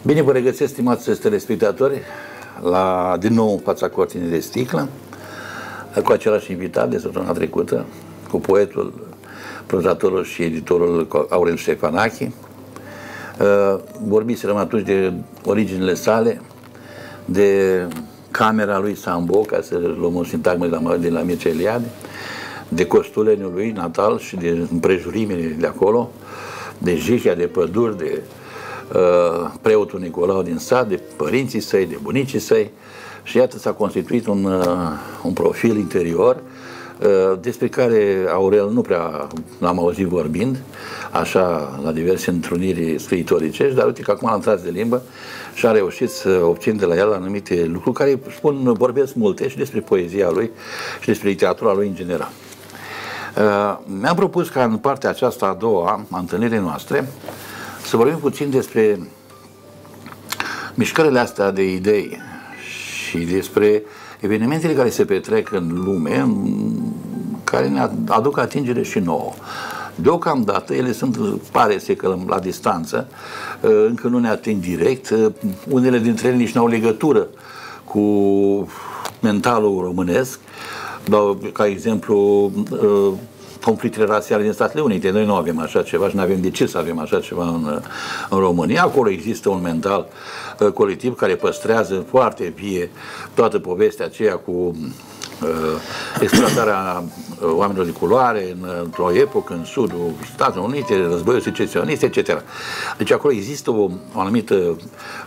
Bine vă regăsesc, stimați telespectatori, din nou în fața cortinei de sticlă, cu același invitat de săptămâna trecută, cu poetul, prozatorul și editorul Aurel Ștefanache. Vorbiserăm atunci de originile sale, de camera lui Sambo, ca să luăm o sintagmă de la Mircea Eliade, de costuleniul lui natal și de împrejurimile de acolo, de Jihia, de păduri, de preotul Nicolau din sat, de părinții săi, de bunicii săi, și iată s-a constituit un profil interior despre care Aurel nu prea l-am auzit vorbind, așa, la diverse întruniri scriitoricești, dar uite că acum am tras de limbă și a reușit să obțin de la el anumite lucruri care vorbesc multe și despre poezia lui și despre literatura lui în general. Mi-am propus ca în partea aceasta a doua a întâlnirii noastre să vorbim puțin despre mișcările astea de idei și despre evenimentele care se petrec în lume, care ne aduc atingere și nouă. Deocamdată ele pare să că la distanță, încă nu ne ating direct, unele dintre ele nici n-au legătură cu mentalul românesc, dau ca exemplu conflictele rasiale din Statele Unite. Noi nu avem așa ceva și nu avem de ce să avem așa ceva în România. Acolo există un mental colectiv care păstrează foarte vie toată povestea aceea cu exploatarea oamenilor de culoare într-o epocă în sudul Statelor Unite, războiul secesionist, etc. Deci acolo există o anumită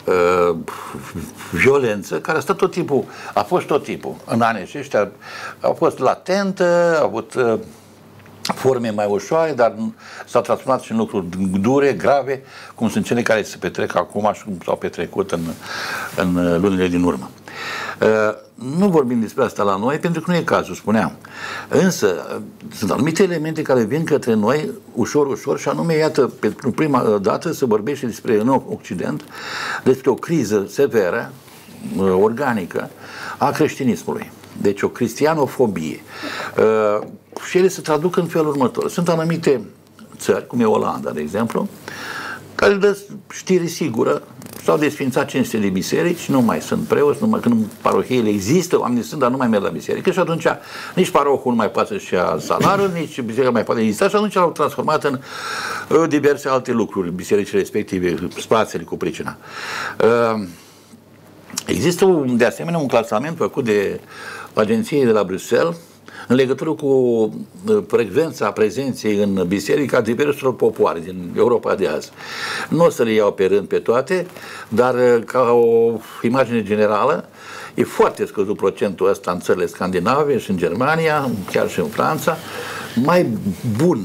violență care a fost tot timpul. În anii aceștia a fost latentă, a avut forme mai ușoare, dar s-au transformat și în lucruri dure, grave, cum sunt cele care se petrec acum și cum s-au petrecut în lunile din urmă. Nu vorbim despre asta la noi, pentru că nu e cazul, spuneam. Însă, sunt anumite elemente care vin către noi ușor, ușor, și anume, iată, pentru prima dată se vorbește despre, în Occident, despre o criză severă, organică, a creștinismului. Deci o cristianofobie. Și ele se traduc în felul următor. Sunt anumite țări, cum e Olanda, de exemplu, care dă știri sigură, s-au desfințat 500 de biserici, nu mai sunt preoți, numai când parohiile există, oamenii sunt, dar nu mai merg la biserică și atunci nici parohul nu mai poate și ia salariul, nici biserica mai poate exista și atunci l-au transformat în diverse alte lucruri, bisericile respective, spațiile cu pricina. Există de asemenea un clasament făcut de agenției de la Bruxelles în legătură cu frecvența prezenței în biserică a diverselor popoare din Europa de azi. Nu o să le iau pe rând pe toate, dar ca o imagine generală, e foarte scăzut procentul ăsta în țările scandinave și în Germania, chiar și în Franța, mai bun,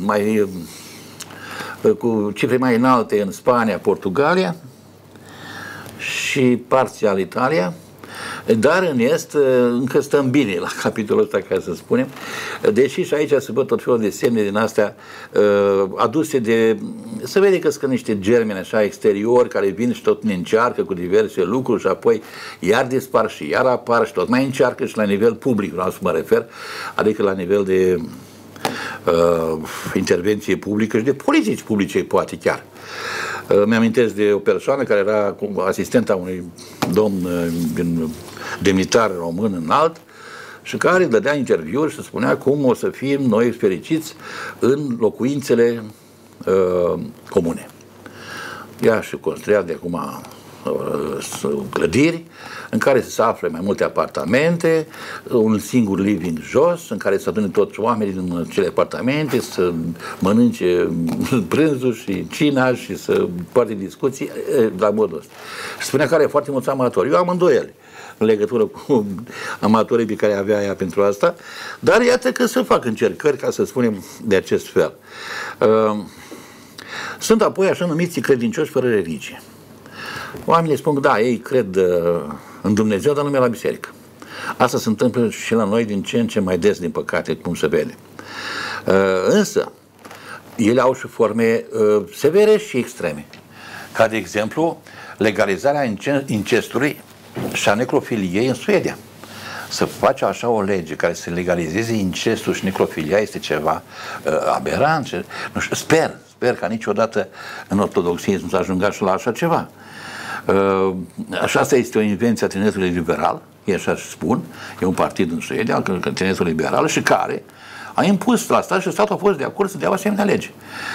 cu cifre mai înalte în Spania, Portugalia și parțial Italia. Dar în Est încă stăm bine la capitolul ăsta, ca să spunem, deși și aici se văd tot felul de semne din astea aduse de... Se vede că sunt niște germeni așa exteriori care vin și tot ne încearcă cu diverse lucruri și apoi iar dispar și iar apar și tot mai încearcă și la nivel public, vreau să mă refer, adică la nivel de intervenție publică și de politici publice, poate chiar. Mi-amintesc de o persoană care era asistenta unui domn demnitar român înalt și care dădea interviuri și spunea cum o să fim noi fericiți în locuințele comune. Ea și construia de acum clădiri în care se află mai multe apartamente, un singur living jos, în care se adună toți oamenii din cele apartamente, să mănânce prânzul și cina și să poarte discuții la modul ăsta. Și spunea că are foarte mulți amatori. Eu am îndoieli în legătură cu amatorii pe care avea ea pentru asta, dar iată că se fac încercări, ca să spunem, de acest fel. Sunt apoi așa numiți credincioși fără religie. Oamenii spun că da, ei cred în Dumnezeu, dar nu merg la biserică. Asta se întâmplă și la noi din ce în ce mai des, din păcate, cum se vede. Însă, ele au și forme severe și extreme. Ca de exemplu, legalizarea incestului și a necrofiliei în Suedia. Să face așa o lege care să legalizeze incestul și necrofilia este ceva aberant. Nu știu, sper ca niciodată în ortodoxie să ajungă și la așa ceva. Așa, asta este o invenție a tineretului liberal, e așa spun, e un partid în Suedia, tineretul liberal, și care a impus la stat și statul a fost de acord să dea o asemenea lege.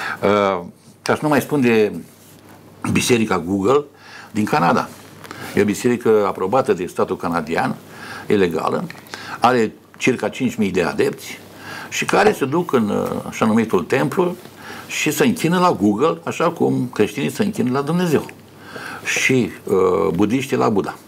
Ca să nu mai spun de biserica Google din Canada. E o biserică aprobată de statul canadian, e legală, are circa 5.000 de adepți și care se duc în așa numitul templu și se închină la Google, așa cum creștinii se închină la Dumnezeu și budiștii la Buddha.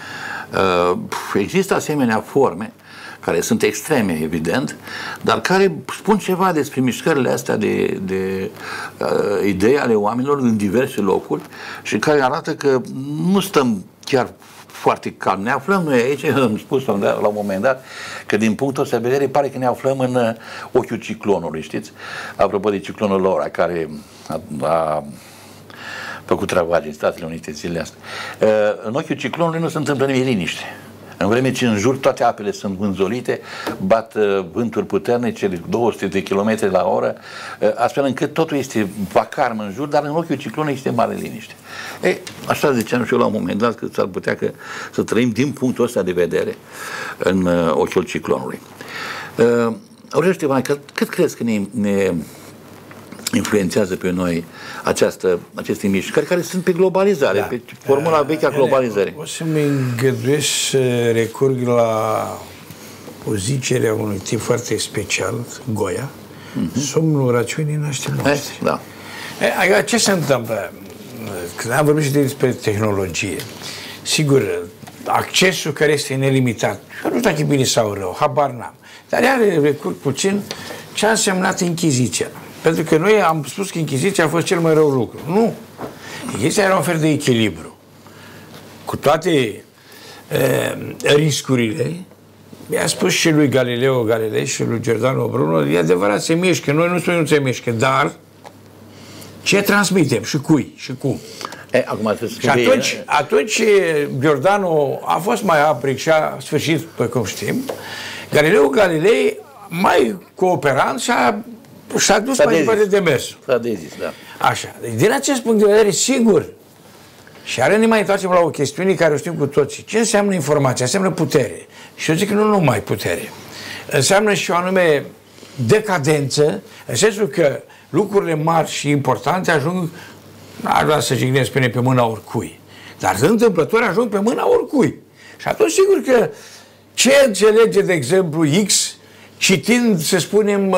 Există asemenea forme care sunt extreme, evident, dar care spun ceva despre mișcările astea de idei ale oamenilor în diverse locuri și care arată că nu stăm chiar foarte calm. Ne aflăm noi aici, am spus la un moment dat, că din punctul ăsta de vedere pare că ne aflăm în ochiul ciclonului, știți? Apropo de ciclonul Laura, care a făcut ravagii în Statele Unite zilele astea. În ochiul ciclonului nu se întâmplă nimic, liniște. În vreme ce în jur toate apele sunt vânzolite, bat vânturi puternice de 200 de km la oră, astfel încât totul este vacarm în jur, dar în ochiul ciclonului este mare liniște. Așa ziceam și eu la un moment dat, că s-ar putea să trăim din punctul ăsta de vedere în ochiul ciclonului. Aurel Ștefan, cât crezi că ne influențează pe noi aceste mișcări care sunt pe globalizare, pe formula veche a globalizării? O să-mi îngăduiesc să recurg la o zicere a unui tip foarte special, Goia, somnul rațiunii naște moarte. Da. Ce se întâmplă? Când am vorbit și despre tehnologie, sigur, accesul care este nelimitat, eu nu știu dacă e bine sau rău, habar n-am, dar are recurg puțin ce a însemnat Închiziția. Pentru că noi am spus că Închiziția a fost cel mai rău lucru. Nu. Închiziția era un fel de echilibru. Cu toate riscurile, mi-a spus și lui Galileo Galilei și lui Giordano Bruno, e adevărat, se mișcă, noi nu spunem nu se mișcă, dar ce transmitem și cui și cum. Și atunci Giordano a fost mai apric și a sfârșit, pe cum știm, Galileo Galilei mai cooperant și-a dus mai departe de mers. S-a dezis, da. Așa. Deci, din acest punct de vedere, sigur, și are ne mai întoarcem la o chestiune care o știm cu toții. Ce înseamnă informația? Înseamnă putere. Și eu zic că nu numai putere. Înseamnă și o anume decadență, în sensul că lucrurile mari și importante ajung, n-aș vrea să jignesc pe mâna oricui, dar întâmplător ajung pe mâna oricui. Și atunci, sigur că ce înțelege, de exemplu, X, citind, să spunem,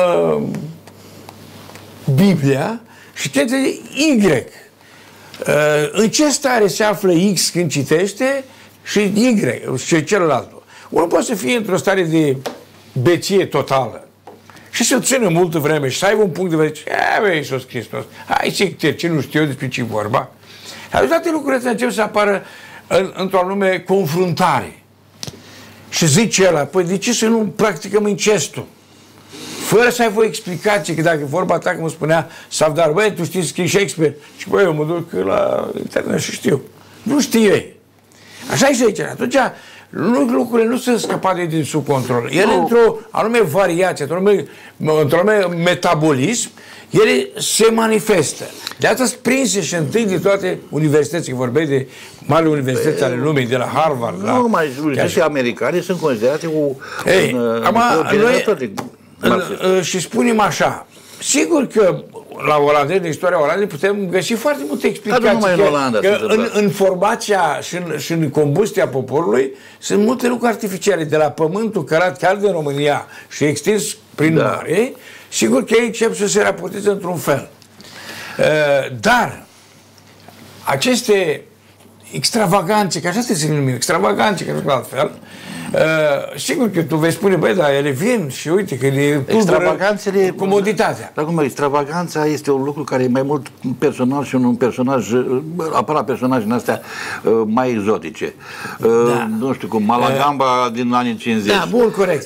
Biblia, și ce înțelege Y. În ce stare se află X când citește și Y, și celălalt. Unul poate să fie într-o stare de beție totală și să țină multă vreme și să aibă un punct de vedere. Băi, Iisus Hristos, hai să ce nu știu eu despre ce vorba. Dar toate lucrurile astea încep să apară într-o anume confruntare. Și zice ăla, păi de ce să nu practicăm incestul? Fără să ai o explicație, că dacă vorba ta, cum spunea Savdar, băi, tu știi scrie Shakespeare? Și băi, eu mă duc la internet și știu. Nu știu ei. Așa e și aici. Atunci, lucrurile nu sunt scăpate din sub control. Ele, într-o anume variație, într-un anume metabolism, ele se manifestă. De asta sunt prinse și întâi de toate universitățile, vorbesc de mari universități ale lumii, de la Harvard. Nu, mai și americanii sunt considerate și spunem așa, sigur că la olandezi, în istoria Olandei, putem găsi foarte multe explicații. Dar nu numai în Olanda, în formația și în combustia poporului sunt multe lucruri artificiale, de la pământul cărat chiar din România și extins prin mare, sigur că ei încep să se raporteze într-un fel. Dar aceste extravaganțe, că așa se numim, extravaganțe, că nu sunt altfel, sigur că tu vei spune, băi, dar ele vin și uite că le extravaganțele, comoditatea. Dar cum, extravaganța este un lucru care e mai mult personal și un personaj, apărat personaje în astea mai exotice. Nu știu cum, Malagamba din anii 50. Da, bun, corect.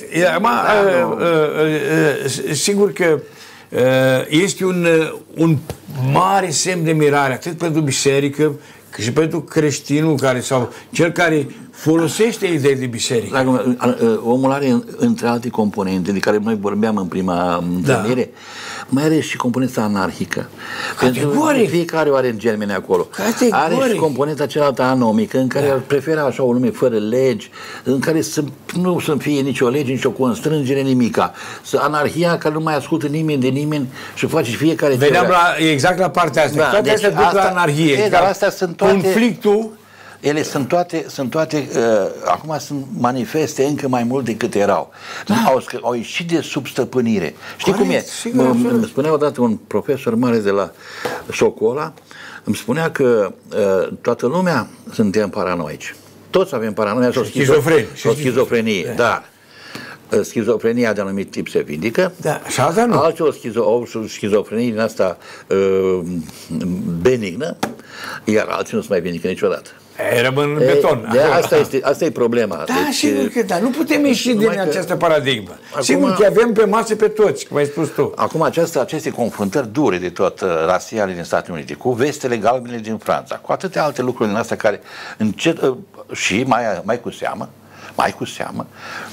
Sigur că este un mare semn de mirare, atât pentru biserică, cât și pentru creștinul care, sau cel care folosește idei de biserică. Omul are, între alte componente de care noi vorbeam în prima întâlnire, mai are și componenta anarhică. Pentru fiecare are în germene acolo. Are și componenta cealaltă anomică, în care preferă așa o lume fără legi, în care nu să fie nicio lege, nicio constrângere, nimica. Anarhia care nu mai ascultă nimeni de nimeni și face fiecare... Veneam exact la partea asta. Toate deci astea duc la anarhie. Dar astea sunt toate... Conflictul... Ele sunt toate acum sunt manifeste încă mai mult decât erau. Au ieșit de sub stăpânire. Știi cum e? Îmi spunea odată un profesor mare de la Șocola, îmi spunea că toată lumea suntem paranoici. Toți avem paranoia și o schizofrenie. Dar schizofrenia de anumit tip se vindică, și alta nu. Alții o schizofrenie din asta benignă, iar alții nu se mai vindică niciodată. Rămân în beton. Asta e problema. Da, deci, sigur că da. Nu putem ieși din această paradigmă. Sigur că avem pe masă pe toți, cum ai spus tu. Acum aceste confruntări dure de tot rasiale din Statele Unite, cu vestele galbene din Franța, cu atâtea alte lucruri din astea care încet și mai cu seamă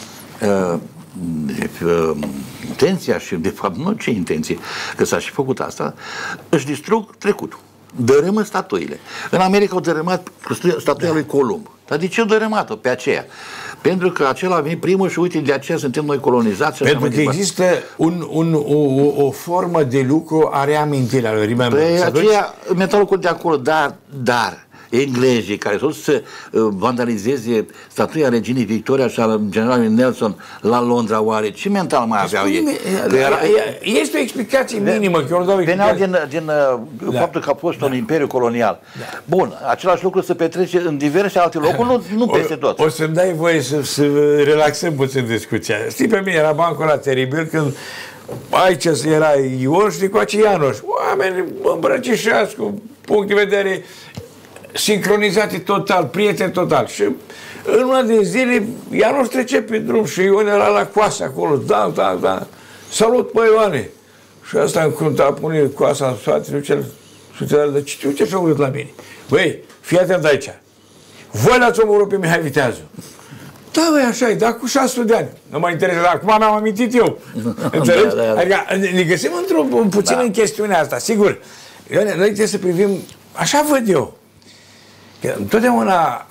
intenția și de fapt nu ce intenție, că s-a și făcut asta, își distrug trecutul. Dărâmă statuile. În America au dărâmat statuia lui Columb. Dar de ce au dărâmat-o pe aceea? Pentru că acela a venit primul și uite, de aceea suntem noi colonizați. Pentru că există o formă de lucru a reamintirii a lui Remember. Păi aceea, metalul de acolo, dar englezii care tot să vandalizeze statuia reginei Victoria și a generalului Nelson la Londra, oare ce mental mai aveau ei? Este o explicație minimă, că eu nu dau explicație. Veneau din faptul că a fost un imperiu colonial. Bun, același lucru se petrece în diverse alte locuri, nu peste tot. O să-mi dai voie să relaxăm puțin discuția. Știi, pe mine era bancul ăla teribil când aici era Ion și cu aceea Ianoș. Oameni îmbrăcișați cu punct de vedere sincronizate total, prieteni total. Și în una din zile, Ianoș trece pe drum și Ion era la coasă acolo. Da. Salut, băi, Ioane! Și asta încrunta, pune coasa în spate, ce s-a uitat la mine? Băi, fii atent aici. Voi l-ați omorât pe Mihai Viteazu. Da, băi, așa e, dar cu 600 de ani. Nu mă interesează, acum mi-am amintit eu. Înțelegi? Adică ne găsim într-un puțin în chestiunea asta. Sigur, Ioane, noi trebuie să privim, așa văd eu, că întotdeauna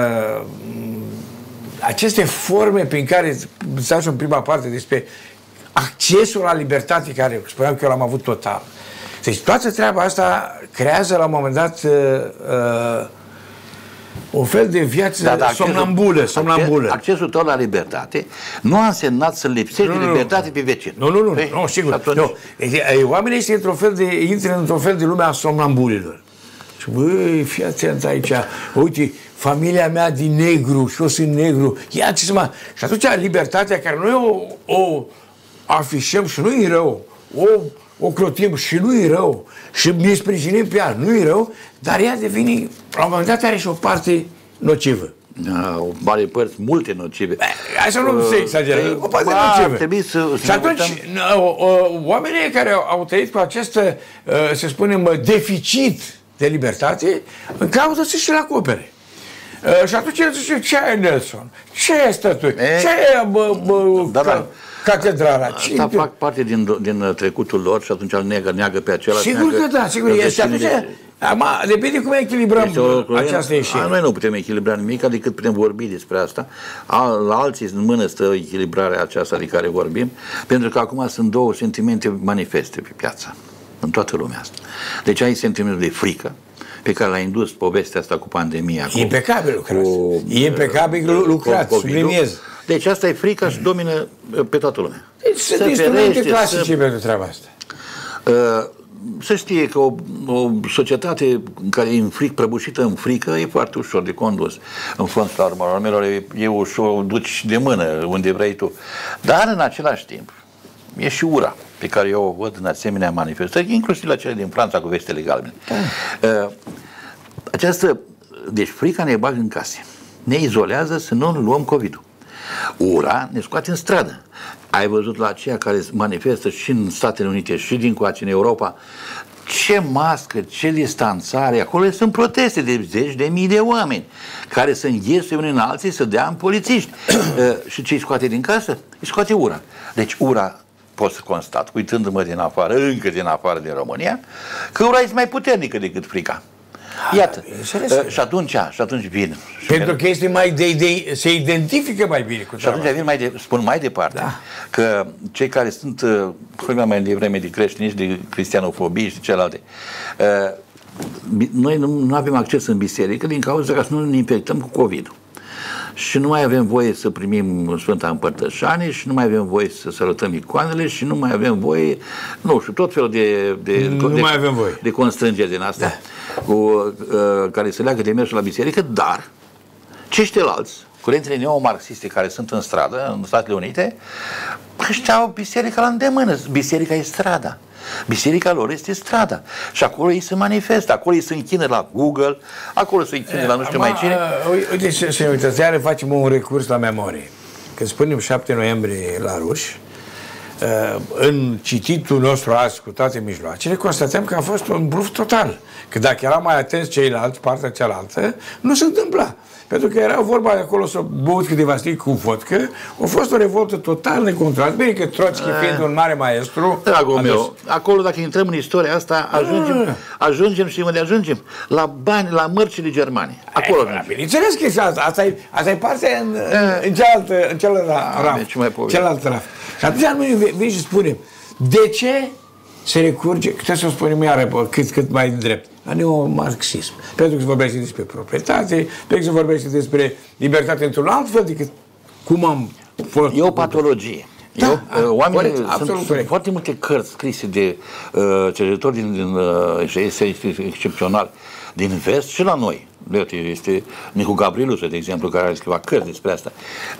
aceste forme prin care ziceam și în prima parte despre accesul la libertate, care spuneam că eu l-am avut total. Deci toată treaba asta creează la un moment dat o fel de viață somnambulă. Accesul tău la libertate nu a însemnat să lipsești de libertate pe vecin. Nu, sigur. Oamenii intră într-un fel de lume a somnambulilor. Și băi, fii atent aici, uite, familia mea din negru și eu sunt negru, ia ce să mă... Și atunci libertatea care noi o afișăm și nu-i rău, o clotim și nu-i rău, și ne sprijinim pe ea, nu-i rău, dar ea devine, la un moment dat are și o parte nocivă. O mare părți, multe nocive. Hai să nu se exagerăm, o parte nocivă. Și atunci, oamenii care au trăit cu acest, să spunem, deficit de libertate, în caută să și-l acopere. Și atunci el zice, ce e Nelson? Ce e statuie? Ce e catedrala? Asta fac parte din trecutul lor și atunci îl neagă pe acela. Sigur că da, sigur. Și atunci, depinde cum echilibrăm această ieșire. Noi nu putem echilibra nimic, decât putem vorbi despre asta. La alții în mână stă echilibrarea aceasta de care vorbim, pentru că acum sunt două sentimente manifeste pe piață, în toată lumea asta. Deci ai sentimentul de frică, pe care l-a indus povestea asta cu pandemia. Impecabil lucrat. Impecabil lucrat, subliniez. Deci asta e frica și domină pe toată lumea. Deci sunt instrumente clasice pentru treaba asta. Să știe că o societate care e prăbușită în frică e foarte ușor de condus. În fond, la urmă, e ușor, o duci de mână unde vrei tu. Dar în același timp e și ura pe care eu o văd în asemenea manifestări, inclusiv la cele din Franța cu vestele galbene. Deci frica ne bagă în case. Ne izolează să nu luăm COVID-ul. Ura ne scoate în stradă. Ai văzut la aceia care manifestă și în Statele Unite și din coace în Europa ce mască, ce distanțare, acolo sunt proteste de zeci de mii de oameni care să înghesuie unii în alții să dea în polițiști. Și ce îi scoate din casă? Îi scoate ura. Deci ura, pot să constat, uitându-mă din afară, încă din afară din România, că ura este mai puternică decât frica. Iată. Și atunci vin. Pentru că este mai se identifică mai bine cu și atunci vin spun mai departe, că cei care sunt mai devreme de creștiniști, de cristianofobie și celelalte, noi nu avem acces în biserică din cauza că să nu ne infectăm cu COVID. Și nu mai avem voie să primim Sfânta Împărtășanie și nu mai avem voie să sărutăm icoanele și nu mai avem voie, nu știu, tot felul de constrângeri din astea care se leagă de mersul la biserică, dar ceștilalți, curentele neomarxiste care sunt în stradă, în Statele Unite, ăștia au biserica la îndemână. Biserica e strada. Biserica lor este strada. Și acolo ei se manifestă, acolo ei se închină la Google, acolo se închină la nu știu mai cine. Uite, să ne uitați, iară facem un recurs la memorie. Când spunem 7 noiembrie la ruși, în cititul nostru azi cu toate mijloacele, constatăm că a fost un bluf total. Că dacă erau mai atenți ceilalți, partea cealaltă, nu se întâmpla. Pentru că era vorba de acolo să băut câteva sticli cu vodcă, a fost o revoltă total necontrolată. Bine că Troțchi, fiind un mare maestru... Dragul meu, acolo dacă intrăm în istoria asta, ajungem și unde ajungem? La bani, la mărcile germane. Acolo ajungem. Bineînțeles că asta e partea în cealaltă raf. Și atunci noi vin și spunem, de ce se recurge, trebuie să o spunem iară cât mai drept, la neomarxism. Pentru că se vorbește despre proprietate, pentru că se vorbește despre libertate într-un alt fel decât cum am fost. E o patologie. Oamenii sunt foarte multe cărți scrise de cercetători și este excepțional din vest și la noi. Este Nicu Gabrielus, de exemplu, care a scris cărți despre asta.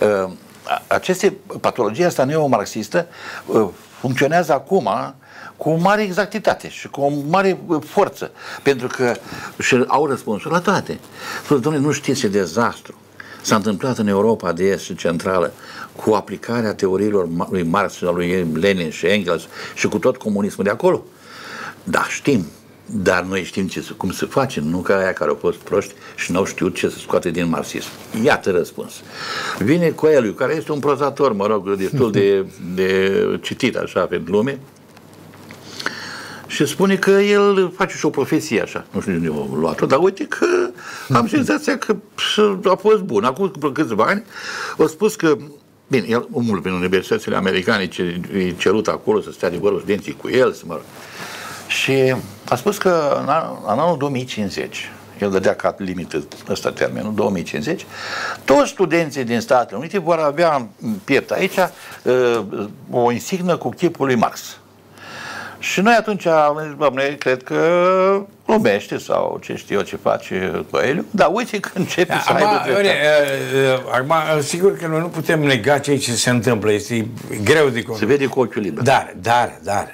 Aceste patologia asta neomarxistă funcționează acum cu o mare exactitate și cu o mare forță, pentru că și au răspunsuri la toate. Spune, domnule, nu știți ce dezastru s-a întâmplat în Europa de Est și Centrală cu aplicarea teoriilor lui Marx și lui Lenin și Engels și cu tot comunismul de acolo? Da, știm. Dar noi știm cum se face, nu ca aia care au fost proști și n-au știut ce să scoate din marxism. Iată răspuns. Vine Coelho, care este un prozator, mă rog, destul de citit așa pe lume, și spune că el face și o profesie așa. Nu știu de unde a luat-o, dar uite că am senzația că a fost bun. Acum câțiva ani a spus că, bine, el umul prin universitățile americane, e cerut acolo să stea de vorbă studenții cu el, să mă rog. Și a spus că în anul 2050, el dădea ca limită ăsta termenul, 2050, toți studenții din Statele Unite vor avea în piept aici o insignă cu chipul lui Marx. Și noi atunci am zis, doamne, cred că glumește sau ce știu eu ce face Coelho, dar uite că începe să aibă dreptate. Acum, sigur că noi nu putem nega ce se întâmplă, este greu de controlat. Se vede cu ochiul liber. Dar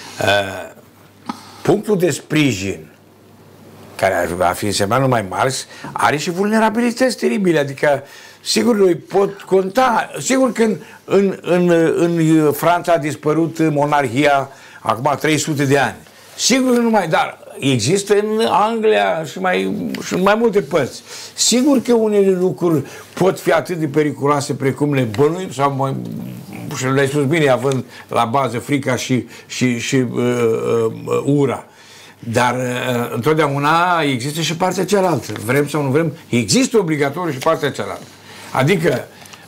punctul de sprijin care va fi însemnat numai Marx are și vulnerabilități teribile, adică sigur noi pot conta, sigur că în Franța a dispărut monarhia acum 300 de ani, sigur că nu mai, dar există în Anglia și mai multe părți. Sigur că unele lucruri pot fi atât de periculoase precum le bănuim sau și le-ai spus bine, având la bază frica și ura. Dar întotdeauna există și partea cealaltă. Vrem sau nu vrem, există obligatoriu și partea cealaltă. Adică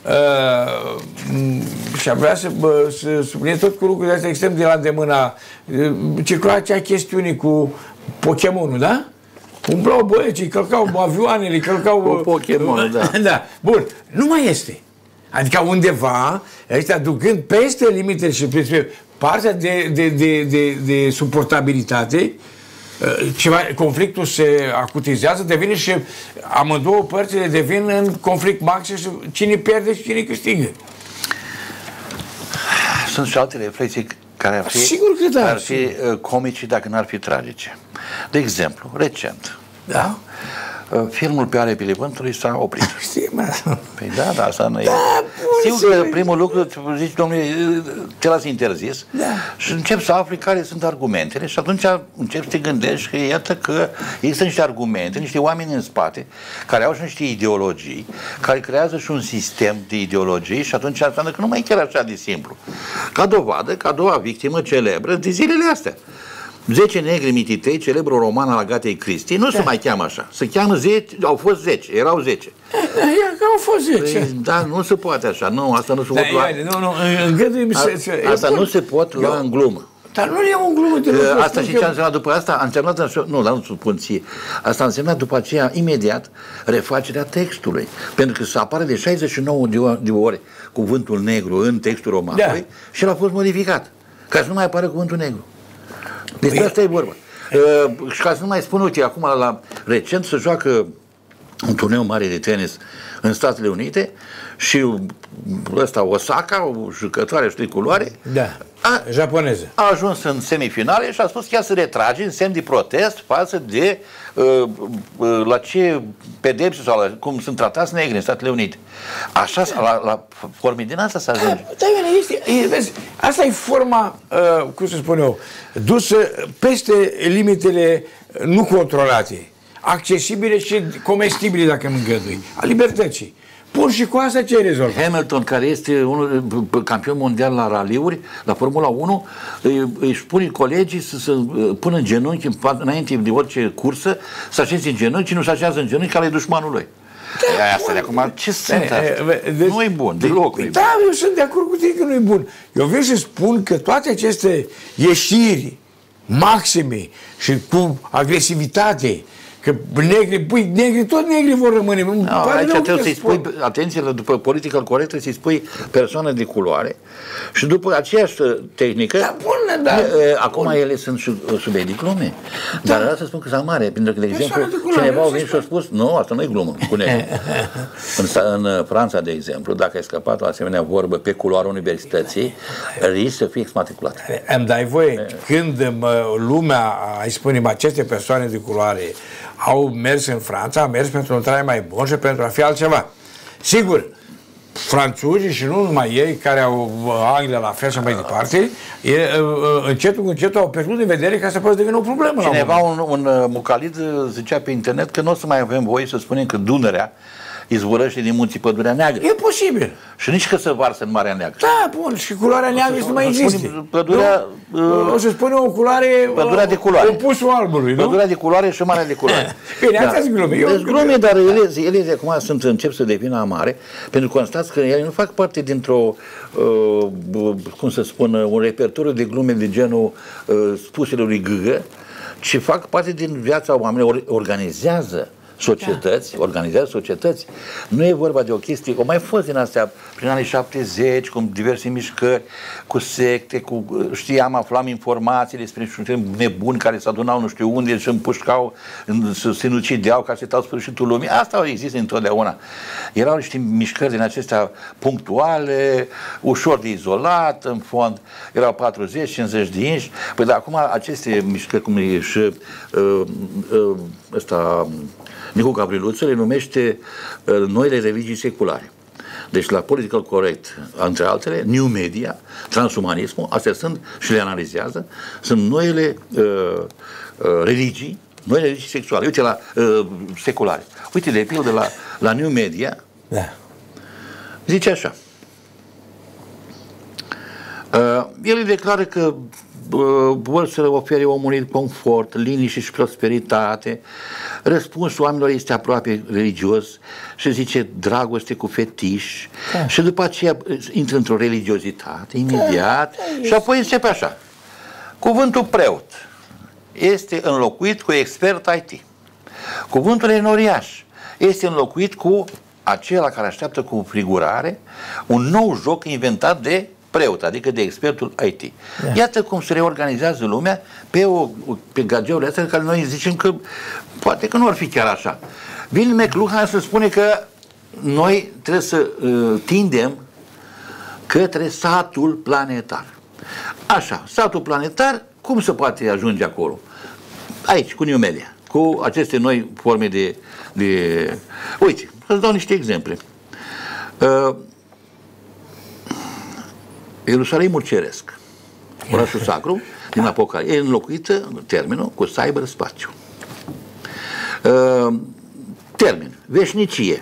și vrea să subliniez tot cu lucrurile astea extrem de la îndemâna. Circula acea chestiune cu Pokémonul, da? Umblau băieții, călcau avioanele, călcau... Cu Pokémonul, da. Da. Bun, nu mai este. Adică undeva, ăștia ducând peste limitele și peste partea de suportabilitate, conflictul se acutizează, devine și amândouă părțile devin în conflict maxim și cine pierde și cine câștigă. Sunt și alte reflexii care ar fi comice dacă n-ar fi tragice. De exemplu, recent, da? Filmul Pe aripile vântului s-a oprit. Știi, mă. Păi da, asta nu e... Da, știu că primul lucru, zici, domnule, te las interzis și încep să afli care sunt argumentele și atunci încep să te gândești că iată că există niște argumente, niște oameni în spate care au și niște ideologii, care creează și un sistem de ideologii și atunci înseamnă că nu mai e chiar așa de simplu. Ca dovadă, ca a doua victimă celebră de zilele astea. 10 negri mititei, celebrul roman al Agatei Christie, nu se mai cheamă așa. Se cheamă 10, au fost 10, erau 10. Că au fost 10. Păi, da, nu se poate așa, nu, asta nu se pot lua. Asta nu se pot lua în glumă. Dar nu e o glumă de lucru. Asta și ce a însemnat după asta? A însemnat, nu, dar nu spun ție. Asta a însemnat după aceea, imediat, refacerea textului. Pentru că se apare de 69 de ore cuvântul negru în textul romanului și el a fost modificat. Ca să nu mai apară cuvântul negru. Despre asta e vorba. Și ca să nu mai spun, uite, acum la recent se joacă un turneu mare de tenis în Statele Unite și ăsta Osaka, o jucătoare de culoare, japoneză, a ajuns în semifinale și a spus că ea se retrage în semn de protest față de la ce pedepse sau la cum sunt tratați negri în Statele Unite. Așa, la forme din asta se ajunge. Vezi, asta e forma, cum să spun eu, dusă peste limitele nu controlate, accesibile și comestibile, dacă îmi îngădui, a libertății. Bun, și cu asta ce rezolvă? Hamilton, care este campion mondial la raliuri, la Formula 1, își pune colegii să pună în genunchi înainte de orice cursă, să așeze în genunchi și nu se așează în genunchi, care e dușmanul lui. Asta de acum, ce sunt asta? Nu e bun, deloc. Da, eu sunt de acord cu tine că nu e bun. Eu vreau să spun că toate aceste ieșiri maxime și cu agresivitate, că negri, tot negri vor rămâne. Aici trebuie să-i spui, atenție, după political corect, trebuie să-i spui persoană de culoare și după aceeași tehnică, acum ele sunt subiecte de glume. Dar vreau să spun că sunt mare, pentru că, de exemplu, cineva a venit și a spus, nu, asta nu e glumă, cu negru. În Franța, de exemplu, dacă ai scăpat o asemenea vorbă pe culoarea universității, risc să fii exmatriculat. Îmi dai voie, când lumea, hai spunem, aceste persoane de culoare au mers în Franța, au mers pentru un trai mai bun și pentru a fi altceva. Sigur, franțuzii și nu numai ei, care au Anglia la fel și mai departe, încetul cu încetul au pierdut de vedere că asta poate deveni o problemă. Cineva, un mucalid, zicea pe internet că nu o să mai avem voie să spunem că Dunărea izvorăște din munții Pădurea Neagră. E posibil. Și nici că se varsă în Marea Neagră. Da, bun, și culoarea neagră nu mai există. Pădurea, o să spunem o culoare, pădurea de culoare. Opusul albului, nu? Pădurea de culoare și Marea de culoare. Bine, astea sunt glume. Deci glume, dar ele de acum încep să devină amare, pentru că constați că ele nu fac parte dintr-o, cum să spun, un repertoriu de glume de genul spusele lui Gâgă, ci fac parte din viața oamenilor, organizează societăți. Nu e vorba de o chestie, o mai fost din astea prin anii 70, cu diverse mișcări, cu secte, aflam informații despre niște nebuni care se adunau nu știu unde și împușcau, se sinucideau ca să stau sfârșitul lumii. Asta există întotdeauna. Erau niște mișcări din acestea punctuale, ușor de izolat, în fond, erau 40-50 de inși. Păi dar acum aceste mișcări, cum e și Nicu Gavriluță le numește noile religii seculare. Deci la political correct, între altele, new media, transumanismul, astea sunt și le analizează, sunt noile religii sexuale. Uite la seculare. Uite, de pildă la new media, zice așa. El declară că vor să ofere omului confort, liniște și prosperitate. Răspunsul oamenilor este aproape religios și zice dragoste cu fetiș și după aceea intră într-o religiozitate imediat și apoi începe așa. Cuvântul preot este înlocuit cu expert IT. Cuvântul enoriaș este înlocuit cu acela care așteaptă cu frigurare un nou joc inventat de preot, adică de expertul IT. Iată cum se reorganizează lumea pe gageurile astea care noi zicem că poate că nu ar fi chiar așa. Vine McLuhan să spune că noi trebuie să tindem către satul planetar. Așa, satul planetar, cum se poate ajunge acolo? Aici, cu New Media, cu aceste noi forme de... Uite, să-ți dau niște exemple. Ierusalimul ceresc, orașul sacru, din Apocalipsa, e înlocuită termenul cu cyberspațiu. Termen, veșnicie.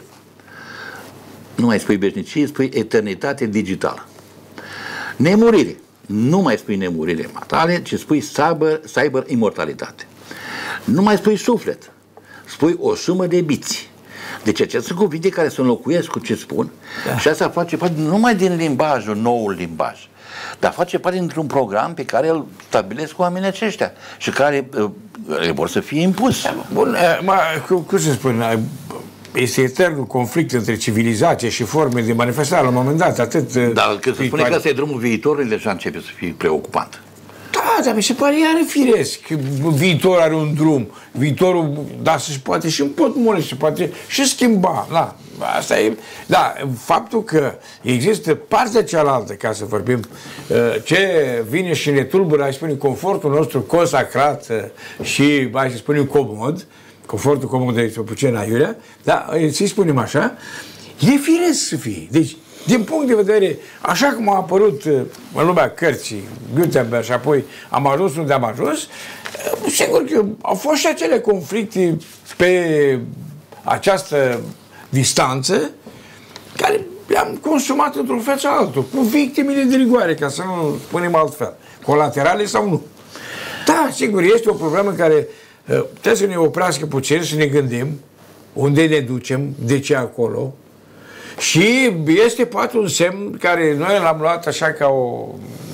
Nu mai spui veșnicie, spui eternitate digitală. Nemurire. Nu mai spui nemurire matale, ci spui cyber imortalitate. Nu mai spui suflet. Spui o sumă de biți. Deci acestea sunt cuvinte care se înlocuiesc cu ce spun, și asta face parte numai din limbajul, noul limbaj, dar face parte dintr-un program pe care îl stabilesc oamenii aceștia și care vor să fie impus. Bun, cum se spune, este eternul conflict între civilizație și forme de manifestare la un moment dat, atât... Dar când se spune că ăsta e drumul viitorului, deja începe să fie preocupant. Da, dar mi se pare iară firesc. Viitorul are un drum. Viitorul, da, se poate și împotmoli, se poate și schimba. Da, asta e. Da, faptul că există partea cealaltă, ca să vorbim, ce vine și ne tulbură, hai spune, confortul nostru consacrat și, hai să spunem, comod, confortul comod de puțin aiurea, da, să-i spunem așa, e firesc să fie. Deci, din punct de vedere, așa cum a apărut în lumea cărții Gutenberg și apoi am ajuns unde am ajuns, sigur că au fost și acele conflicte pe această distanță care le-am consumat într-un fel sau altul, cu victimele de rigoare, ca să nu spunem altfel, colaterale sau nu. Da, sigur, este o problemă care trebuie să ne oprească puțin, să ne gândim unde ne ducem, de ce acolo. Și este poate un semn care noi l-am luat așa ca o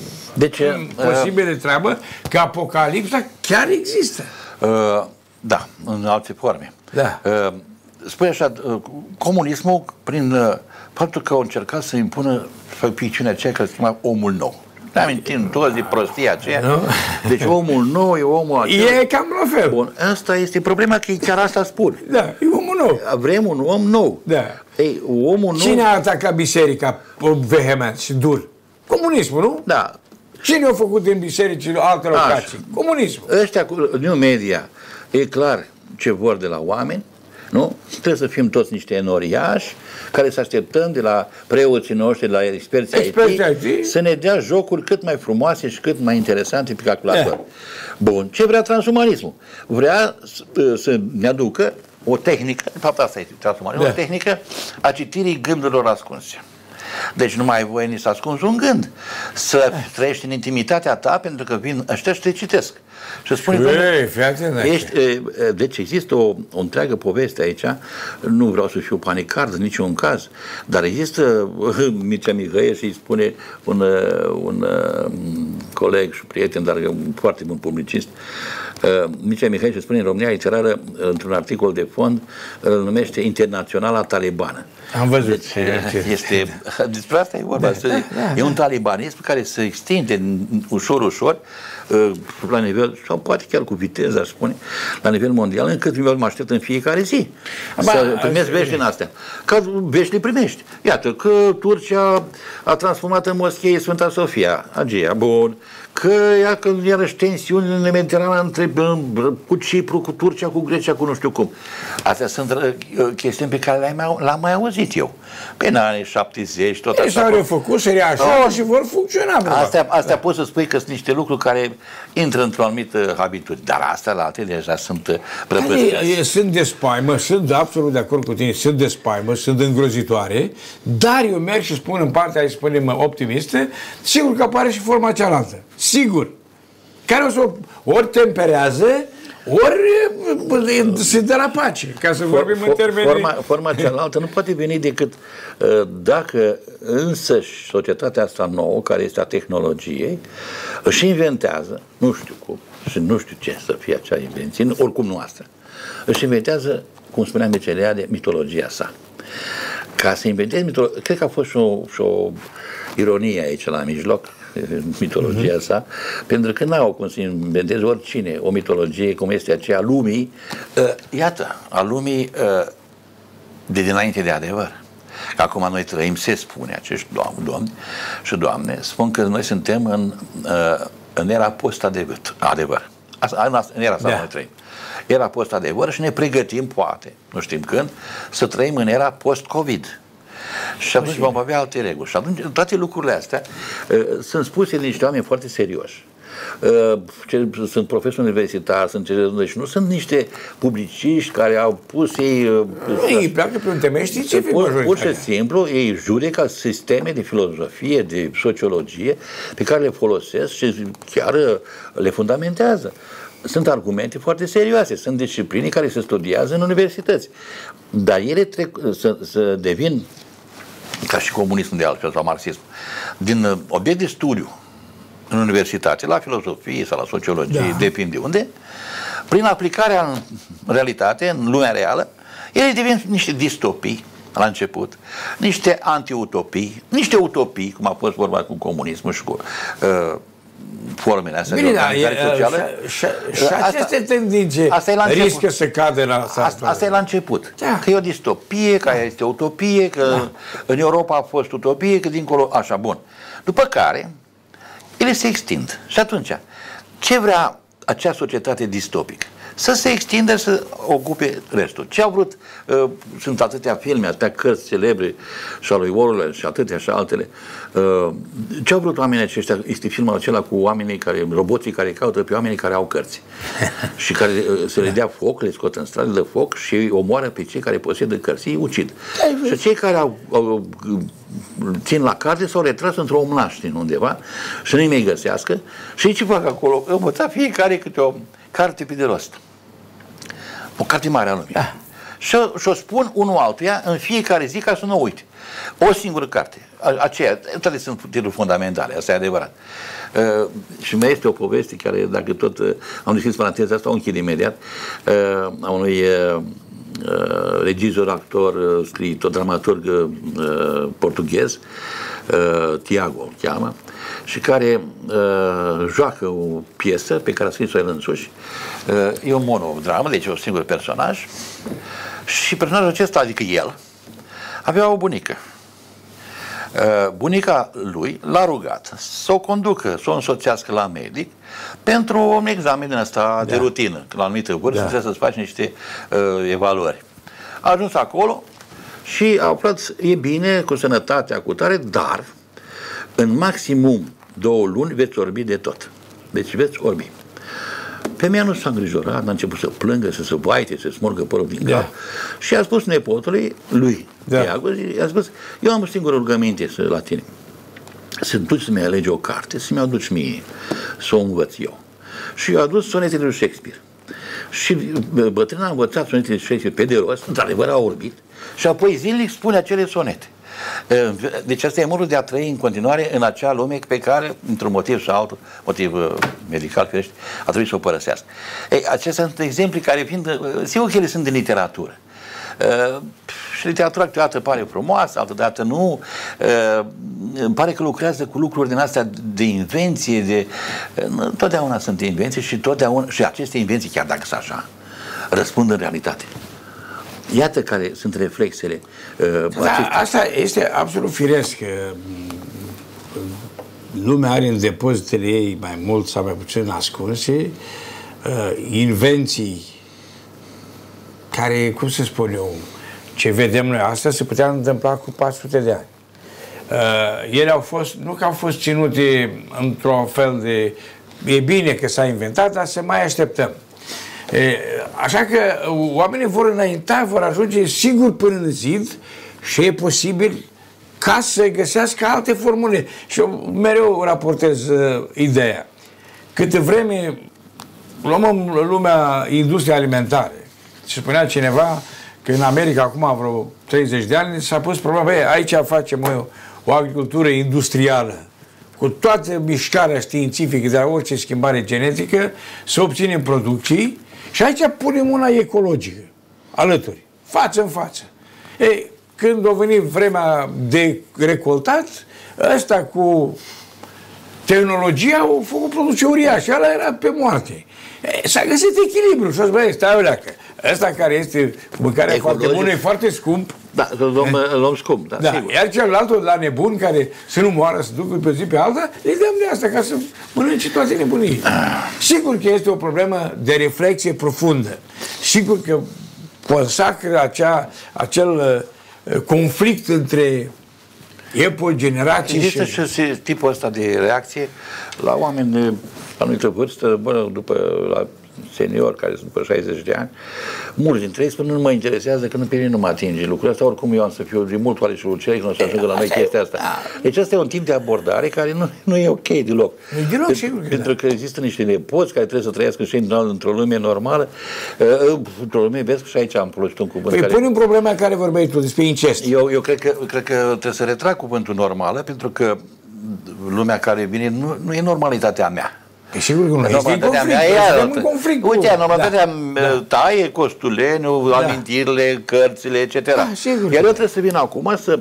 posibilă treabă, că Apocalipsa chiar există. Da, în alte forme. Da. Spui așa, comunismul, prin faptul că au încercat să impună ficțiunea aceea care se chema omul nou. Ne amintim toți de prostia aceea. No? Deci omul nou e omul acela. E cam la fel. Bun, asta este problema, că chiar asta spun. Da, e omul nou. Vrem un om nou. Da. Ei, omul nou... Cine a atacat biserica vehement și dur? Comunismul, nu? Da. Cine a făcut din biserici alte locații? Comunismul. Ăștia cu new media, e clar ce vor de la oameni, nu? Trebuie să fim toți niște enoriași care să așteptăm de la preoții noștri, de la experții IT, să ne dea jocuri cât mai frumoase și cât mai interesante pe calculator. Bun. Ce vrea transumanismul? Vrea să ne aducă o tehnică, de fapt asta este transumanismul, o tehnică a citirii gândurilor ascunse. Deci nu mai ai voie nici să ascunzi un gând, să trăiești în intimitatea ta, pentru că vin ăștia și te citesc. Și spune deci există o întreagă poveste aici, nu vreau să fiu panicar în niciun caz, dar există Mircea Mihăie și îi spune un coleg și prieten, dar un foarte bun publicist, Mircea Mihăie și spune în România literară, într-un articol de fond, îl numește Internaționala Talibană. Am văzut. Deci, despre asta e vorba. E un talibanism care se extinde ușor, ușor, la nivel, sau poate chiar cu viteză, aș spune, la nivel mondial, încât eu mă aștept în fiecare zi să primesc vești din astea. Ca vești le primești. Iată, că Turcia a transformat în moschee Sfânta Sofia, Ageia, bun, că iarăși tensiuni în Mediterana între cu Cipru, cu Turcia, cu Grecia, cu nu știu cum. Astea sunt chestiuni pe care le-am mai auzit eu. Pe în anii 70, tot așa. S-au refăcut, se reașează și vor funcționa. Astea poți să spui că sunt niște lucruri care intră într-o anumită habitudine. Dar astea la altele deja sunt prăpăstiți. Sunt de spaimă, sunt absolut de acord cu tine, sunt de spaimă, sunt îngrozitoare, dar eu merg și spun în partea, să spunem, optimistă, sigur că apare și forma cealaltă. Sigur. Care o să ori temperează, ori se dă la pace, ca să vorbim în termeni... Forma cealaltă nu poate veni decât dacă însăși societatea asta nouă, care este a tehnologiei, își inventează, nu știu cum, și nu știu ce să fie acea invenție, oricum nu asta, își inventează, cum spuneam de mitologia sa. Ca să inventezi mitologia, cred că a fost și o ironie aici la mijloc, mitologia sa, pentru că n-au cum să inventezi oricine o mitologie cum este aceea a lumii, iată, a lumii de dinainte de adevăr. Acum noi trăim, se spune, acești domni și doamne, spun că noi suntem în era post-adevăr. În era asta noi trăim. Era post-adevăr și ne pregătim, poate, nu știm când, să trăim în era post-Covid. Și atunci vom avea alte reguli. Și atunci toate lucrurile astea sunt spuse de niște oameni foarte serioși. Sunt profesori universitari, deci nu sunt niște publiciști care au pus ei... Ei pleacă pe un temei științific. Pur și simplu, ei judecă sisteme de filozofie, de sociologie, pe care le folosesc și chiar le fundamentează. Sunt argumente foarte serioase, sunt discipline care se studiază în universități. Dar ele să devin, ca și comunismul de altfel sau marxism, din obiect de studiu în universitate, la filozofie sau la sociologie, depinde unde, prin aplicarea în realitate, în lumea reală, ele devin niște distopii la început, niște antiutopii, niște utopii, cum a fost vorba cu comunismul și cu formele astea de organizare socială. Și aceste tendințe riscă să cadă la asta e la început. Că e o distopie, că este utopie, că în Europa a fost utopie, că dincolo, așa, bun. După care, ele se extind. Și atunci, ce vrea acea societate distopică? Să se extindă, să ocupe restul. Ce au vrut, sunt atâtea filme, atâtea cărți celebre și a lui Orwell și atâtea și altele. Ce au vrut oamenii aceștia? Este filmul acela cu oamenii care, roboții care caută pe oamenii care au cărți și care se le dea foc, le scot în stradă de foc și omoară pe cei care posedă cărți, îi ucid. Și cei care țin la carte s-au retras într-o mlaștină undeva și nu-i mai găsească și ce fac acolo? Învăța fiecare câte o carte pe de rost. O carte mare a lumii. Și-o spun unul altuia în fiecare zi ca să nu uite. O singură carte. Aceea, toate sunt titluri fundamentale, asta e adevărat. Și mai este o poveste care, dacă tot am deschis paranteza asta, o închid imediat, a unui regizor, actor, scriitor, dramaturg portughez, Tiago îl cheamă, și care joacă o piesă pe care a scris-o el însuși. E o monodramă, deci un singur personaj. Și personajul acesta, adică el, avea o bunică. Bunica lui l-a rugat să o conducă, să o însoțească la medic pentru un examen din ăsta de rutină. La anumită vârstă trebuie să-ți faci niște evaluări. A ajuns acolo și a aflat, e bine, cu sănătatea, cu tare, dar în maximum 2 luni veți orbi de tot. Deci veți orbi. Femeia nu s-a îngrijorat, a început să plângă, să se vaite, să smurgă părul din cap și a spus nepotului lui, i-a spus, eu am o singură rugăminte la tine, să duci să-mi alege o carte, să-mi aduci mie, să o învăț eu. Și i-a adus sonetele lui Shakespeare. Și bătrâna a învățat sonetele lui Shakespeare pe de rost, într-adevăr a orbit, și apoi zilnic spune acele sonete. Deci asta e modul de a trăi în continuare în acea lume pe care, într-un motiv sau altul, motiv medical, firește, a trebuit să o părăsească. Ei, acestea sunt exemple care fiind, sigur că ele sunt din literatură. Și literatura câteodată pare frumoasă, altădată nu. Îmi pare că lucrează cu lucruri din astea de invenție, totdeauna sunt invenții și totdeauna, și aceste invenții, chiar dacă sunt așa, răspund în realitate. Iată care sunt reflexele. Asta este absolut firesc. Lumea are în depozitele ei mai mult sau mai puțin ascunse invenții care, cum să spun eu, ce vedem noi astăzi se putea întâmpla cu 400 de ani. Ele au fost, nu că au fost ținute într-un fel de e bine că s-a inventat, dar să mai așteptăm. Așa că oamenii vor înainta, vor ajunge sigur până în zid și e posibil ca să găsească alte formule. Și eu mereu raportez ideea. Câte vreme luăm în lumea industria alimentară, și spunea cineva că în America acum vreo 30 de ani s-a pus problema, aici facem o agricultură industrială cu toată mișcarea științifică de la orice schimbare genetică, să obținem producții și aici punem una ecologică, alături, față în față. Ei, când a venit vremea de recoltat, ăsta cu tehnologia a făcut producție uriașă, ăla era pe moarte. S-a găsit echilibru și o să băi, stai o leacă. Ăsta care este mâncarea foarte bună, e foarte scump. Da, îl luăm scump, da, sigur. Iar celălalt, la nebun, care să nu moară, să ducă pe zi pe alta, îi dăm de asta, ca să mănânce toate nebunii. Sigur că este o problemă de reflexie profundă. Sigur că consacră acel conflict între epoci, generații. Există și tipul ăsta de reacție la oameni de anumită vârstă, după la seniori care sunt după 60 de ani, mulți dintre ei spun, nu mă interesează că pe mine nu mă atinge lucrul ăsta, oricum eu am să fiu din mult oare și lucrări, că nu o să ajungă la noi chestia asta. Deci asta e un tip de abordare care nu e ok deloc. Deloc, sigur că pentru că există niște nepoți care trebuie să trăiască și într-o lume normală, într-o lume, vezi că și aici am folosit un cuvânt. Păi punem problema care vorbeai tu despre incest. Eu cred că trebuie să retrag cuvântul normală, pentru că lumea care vine nu e normalitatea mea. E sigur că nu este în conflict. Uite, normalitatea taie costuleniu, amintirile, cărțile, etc. Iar eu trebuie să vin acum să,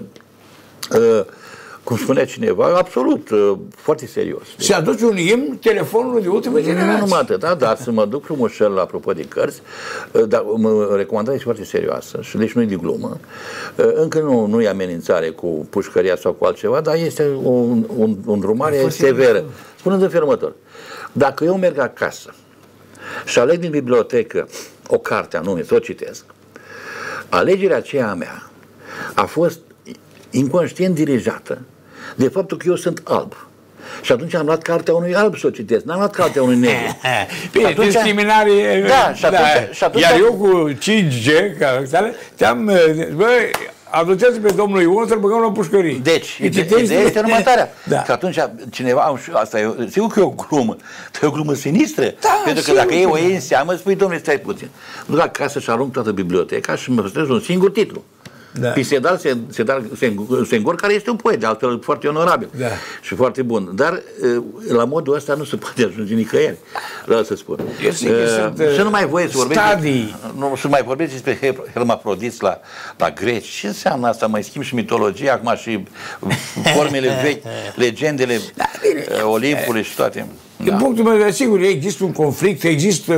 cum spunea cineva, absolut, foarte serios. Și aduci un imn telefonul de ultimă generație. Nu numai atât, dar să mă duc frumușel apropo de cărți, dar recomandarea este foarte serioasă și deci nu e de glumă. Încă nu e amenințare cu pușcăria sau cu altceva, dar este o îndrumare severă. Spunând în felul următor. Dacă eu merg acasă și aleg din bibliotecă o carte anume, să o citesc, alegerea aceea a mea a fost inconștient dirijată de faptul că eu sunt alb. Și atunci am luat cartea unui alb să o citesc, n-am luat cartea unui negru. Bine, discriminare... Da, și atunci... Iar eu cu 5G, te-am... Aduceți pe domnul Ion să-l băgăm la pușcării. Deci, ideea este următoarea. Că atunci cineva, asta e, sigur că e o glumă, dar e o glumă sinistră. Pentru că dacă ei o iei în seamă, spui, domnule, stai puțin. Nu duc acasă și arunc toată biblioteca și mă păstrez un singur titlu. Pisedal Senghor, care este un poet, de altfel foarte onorabil și foarte bun. Dar la modul ăsta nu se poate ajunge nicăieri, vreau să spun. Și nu mai voie să vorbești, să mai vorbești despre hermafrodiți la greci. Ce înseamnă asta? Mai schimb și mitologia, acum și formele vechi, legendele Olimpului și toate. Din punctul meu de vedere, sigur, există un conflict, există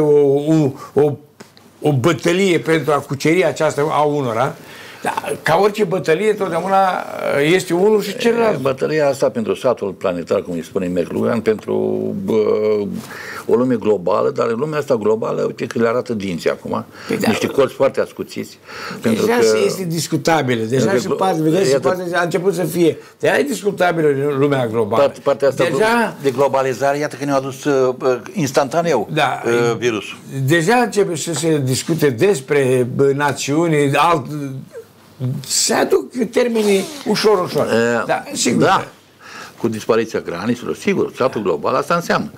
o bătălie pentru a cuceri aceasta a unora. Da, ca orice bătălie, totdeauna este unul și celălalt. Bătălia asta pentru satul planetar, cum îi spune McLuhan, pentru o lume globală, dar lumea asta globală, uite că le arată dinții acum, niște colți foarte ascuțiți. Deja este discutabilă, deja se poate, a început să fie. Deja e discutabilă lumea globală. Partea asta de globalizare, iată că ne-a adus instantaneu virusul. Deja începe să se discute despre națiuni, se aduc termenii ușor. Da, sigur. Da. Cu dispariția granițelor, sigur, satul global, asta înseamnă.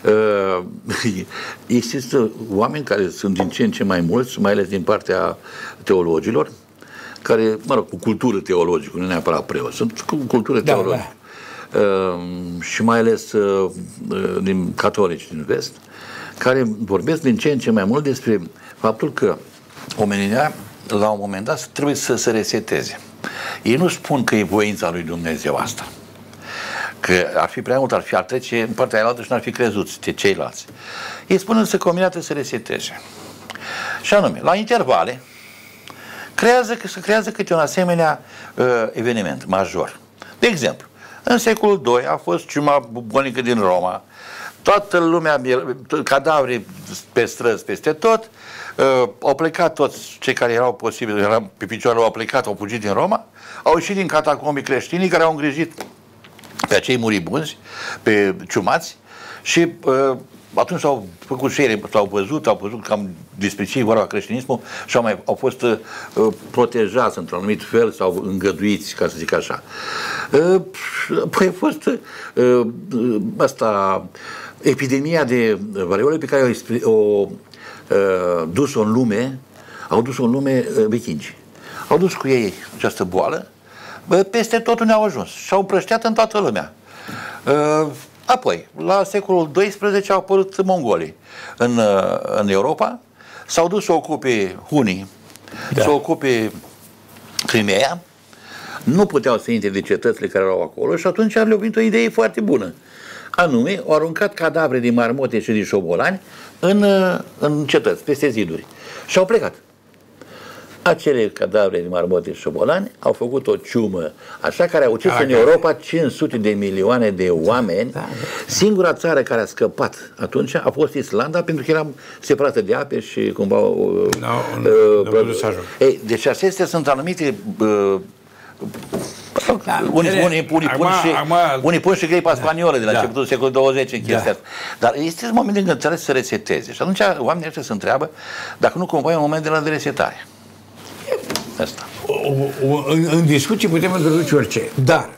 Există oameni care sunt din ce în ce mai mulți, mai ales din partea teologilor, care, mă rog, cu cultură teologică, nu neapărat preot, sunt cu cultură teologică. Și mai ales din catolici din vest, care vorbesc din ce în ce mai mult despre faptul că omenirea la un moment dat trebuie să se reseteze. Ei nu spun că e voința lui Dumnezeu asta. Că ar fi prea mult, ar trece în partea aia altă și n-ar fi crezuți de ceilalți. Ei spun însă că omenirea trebuie să reseteze. Și anume, la intervale, se creează câte un asemenea eveniment major. De exemplu, în secolul II a fost ciuma bubonică din Roma, toată lumea, cadavre pe străzi, peste tot, au plecat toți cei care erau posibili, erau pe picioare, au plecat, au fugit din Roma, au ieșit din catacombii creștinii care au îngrijit pe acei muribunzi, pe ciumați și atunci s-au făcut șere, s-au văzut cam despre ce e vorba creștinismul și au fost protejați într-un anumit fel sau îngăduiți, ca să zic așa. Păi a fost epidemia de variole pe care o dus-o în lume, au dus-o în lume vikingi. Au dus cu ei această boală, peste tot unde au ajuns și au împrășteat în toată lumea. Apoi, la secolul XII au apărut mongolii în Europa, s-au dus să ocupe hunii, să ocupe Crimea, nu puteau să intre de cetățile care erau acolo și atunci le-a venit o idee foarte bună. Anume, au aruncat cadavre din marmote și din șobolani în cetăți, peste ziduri. Și au plecat. acele cadavre de marmote și șobolani au făcut o ciumă, așa, care a ucis în Europa 500 de milioane de oameni. Singura țară care a scăpat atunci a fost Islanda, pentru că era separată de ape și cumva... Deci acestea sunt anumite... Unii pun și gripa spaniolă de la începutul secolului 20 în chestia asta. Dar este momentul în care trebuie să se reseteze. Și atunci oamenii ăștia se întreabă dacă nu cumva e un moment de resetare. Asta. În discuții putem introduce orice, dar...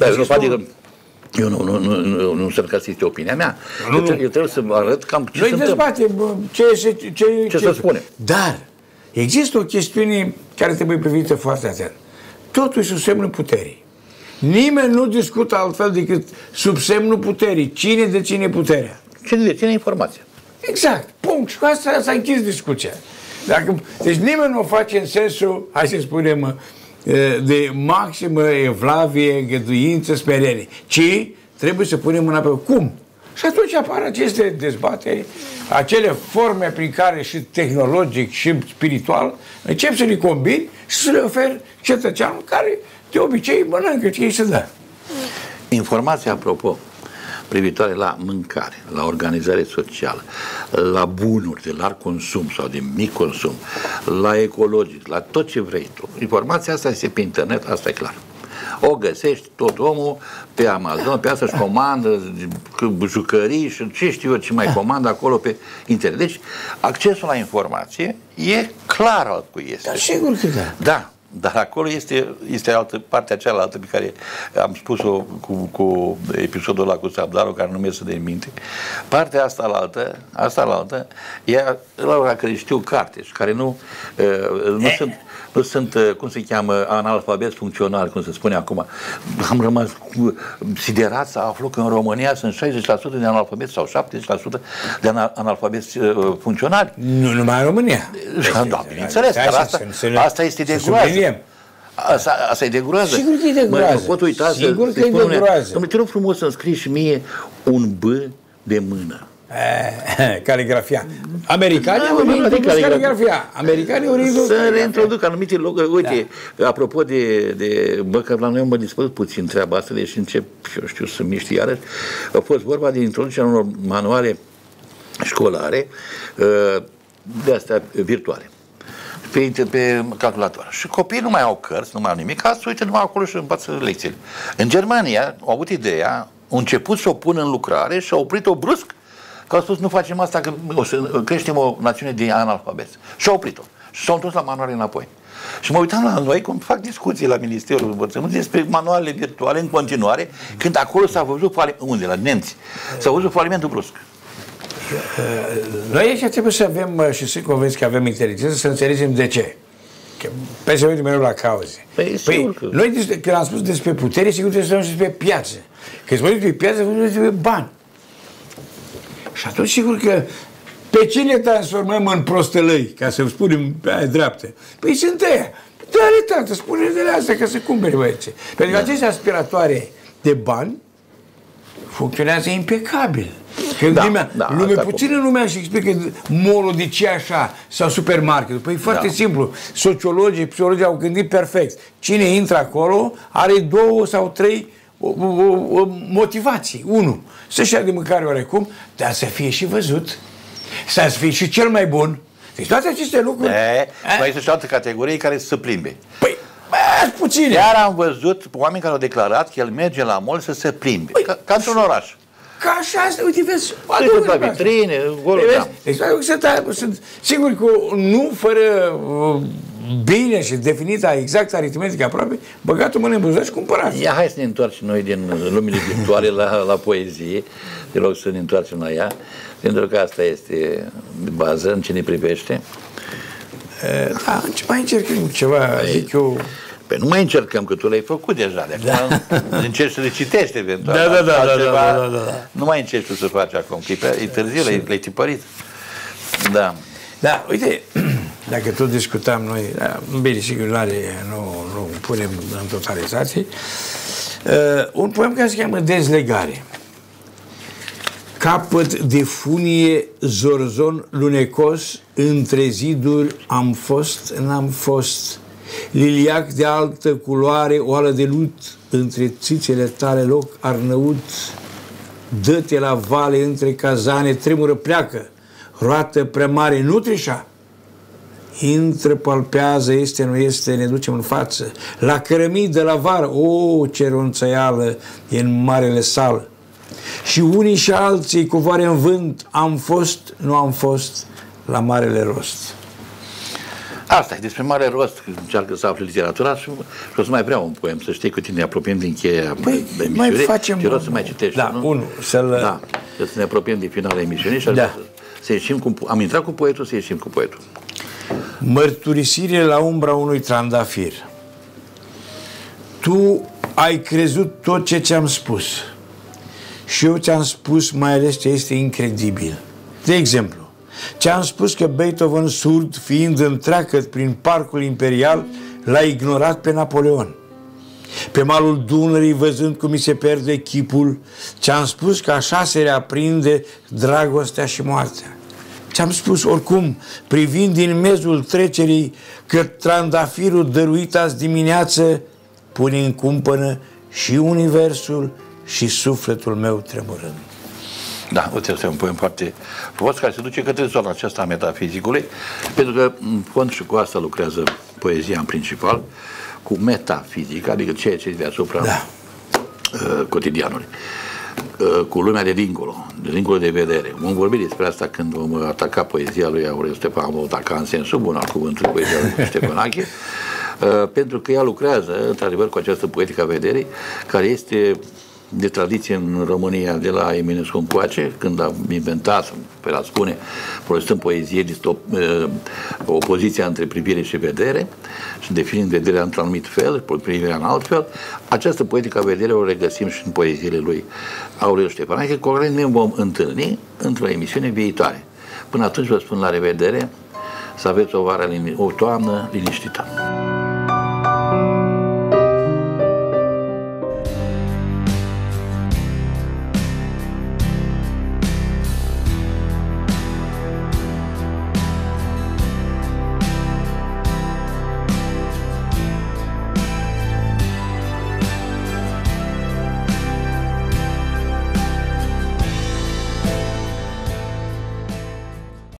Eu nu înțeleg că este opinia mea. Eu trebuie să arăt cam ce se întâmplă. Noi dezbatem ce se spune. Dar există o chestiune care trebuie privită foarte atent. Totul e sub semnul puterii. Nimeni nu discută altfel decât sub semnul puterii. Cine deține puterea? Cine deține informația. Exact. Punct. Și cu asta s-a închis discuția. Deci nimeni nu o face în sensul, hai să spunem, de maximă evlavie, îngăduință, smerenie, ci trebuie să punem mâna pe cum. Și atunci apar aceste dezbateri, acele forme prin care și tehnologic și spiritual încep să le combini și să le oferi cetățeanul care de obicei mănâncă ce îi se dă. Informația, apropo, privitoare la mâncare, la organizare socială, la bunuri de larg consum sau de mic consum, la ecologic, la tot ce vrei tu. Informația asta este pe internet, asta e clar. O găsești tot omul pe Amazon, pe asta își comandă jucării și ce știu eu ce mai comandă acolo pe internet. Deci, accesul la informație e clar al cui este. Dar sigur că da. Da. Dar acolo este altă, partea cealaltă pe care am spus-o cu episodul ăla cu Sabdarul, care nu mi-e de minte. Partea asta la altă, e la care știu carte și care nu sunt, cum se cheamă, analfabet funcțional, cum se spune acum. Am rămas siderat să aflu că în România sunt 60% de analfabet sau 70% de analfabet funcționali. Nu numai în România. Da, bineînțeles, dar asta este de groază. Asta e de groază. Sigur că e de groază. Mă pot uita sigur că e de groază. Te rog frumos să-mi scrii și mie un B de mână. Caligrafia. Americanii au reintrodus caligrafia. Americanii au reintrodus să reintroduc anumite locuri. Uite, apropo de că la noi mă dispărut puțin treaba asta, deși încep, eu știu, să miști iarăși. A fost vorba de introducerea unor manuale de astea virtuale. Pe calculator. Și copiii nu mai au cărți, nu mai au nimic, să uite numai acolo și învață lecțiile. În Germania au avut ideea, au început să o pună în lucrare și au oprit-o brusc, că au spus nu facem asta, că creștem o națiune de analfabeți. Și au oprit-o. Și s-au întors la manuale înapoi. Și mă uitam la noi cum fac discuții la Ministerul Învățământului despre manualele virtuale în continuare, când acolo s-a văzut unde? La nemți. S-a văzut falimentul brusc. Noi aici trebuie să avem, și sunt convins că avem inteligență, să înțelegem de ce. Pe să uităm mereu la cauze. Noi, când am spus despre putere, sigur trebuie să vorbim despre piață. Când vorbim despre piață, vorbim despre bani. Și atunci, sigur că pe cine transformăm în prostălăi, ca să spunem pe aia dreaptă? Păi sunt ăia. Dă-le, tată, spune-le astea ca să cumperi băieții. Pentru că aceste aspiratoare de bani funcționează impecabil. Puțină lumea și explică mall-ul de ce așa sau supermarketul. Păi e foarte simplu. Sociologii, psihologii au gândit perfect. Cine intră acolo are 2 sau 3 motivații. 1. Să-și ia de mâncare oarecum, dar să fie și văzut. Să fie și cel mai bun. Deci toate aceste lucruri... Mai este și o altă categorie care să se plimbe. Păi, puține. Chiar am văzut oameni care au declarat că el merge la mall să se plimbe. Ca într-un oraș. Ca așa asta, uite, vezi, la vitrine, deci, sunt sigur că nu fără bine și definită exact aritmetică aproape, băgat-o mână în buzunar și cumpărat. Ia, hai să ne întoarcem noi din lumile virtuale la poezie, de loc să ne întoarcem la ea, pentru că asta este de bază în ce ne privește. Mai încercăm ceva, zic eu. Păi nu mai încercăm, că tu le-ai făcut deja. De acum încerci să le citești eventual. Da. Nu mai încerci tu să faci acum, că e târziu, le-ai tipărit. Da. Da, uite, dacă tot discutam noi, bine, sigur, nu punem în totalizație, un poem care se cheamă Dezlegare, capăt de funie, zorzon lunecos, între ziduri am fost, n-am fost. Liliac de altă culoare, oală de lut, între țițele tale loc arnăut. Dă-te la vale între cazane, tremură pleacă, roată prea mare, nu trișa. Intră, palpează, este, nu este, ne ducem în față. La cărămidă, la vară, o, ce ronțăială e în marele sal. Și unii și alții cu voare în vânt, am fost, nu am fost, la marele rost. Asta e, despre mare rost, încearcă să afle literatura și o să mai vreau un poem, să știi că tine ne apropiem din cheia emisiunii. Mai facem... Te rog să mai citești, da, nu? Unul, să-l... Da, să ne apropiem din finala emisiunii și să ieșim cu... Am intrat cu poetul, să ieșim cu poetul. Mărturisire la umbra unui trandafir. Tu ai crezut tot ce ți-am spus și eu ți-am spus mai ales ce este incredibil. De exemplu, ți-am spus că Beethoven, surd, fiind întreagăt prin parcul imperial, l-a ignorat pe Napoleon. Pe malul Dunării, văzând cum mi se pierde chipul, ți-am spus că așa se reaprinde dragostea și moartea. Ți-am spus oricum, privind din mezul trecerii, că trandafirul dăruit azi dimineață pune în cumpănă și universul și sufletul meu tremurând. Da, uite, este un poem foarte frumos care se duce către zona aceasta a metafizicului, pentru că, în fond, și cu asta lucrează poezia în principal, cu metafizica, adică ceea ce e deasupra cotidianului, cu lumea de dincolo de vedere. Vom vorbi despre asta când vom ataca poezia lui Aurel Stepanache, vom ataca în sensul bun al cuvântului poezia lui Stepanache, pentru că ea lucrează, într-adevăr, cu această poetică a vederii, care este de tradiție în România de la Eminescu încoace, când a inventat, pe a spune, folosind poezie, opoziția între privire și vedere, și definind vederea într-un anumit fel, privirea în alt fel. Această poetică a vedere o regăsim și în poeziile lui Aurel Stepanache, cu care ne vom întâlni într-o emisiune viitoare. Până atunci vă spun la revedere, să aveți o vară, o toamnă liniștită.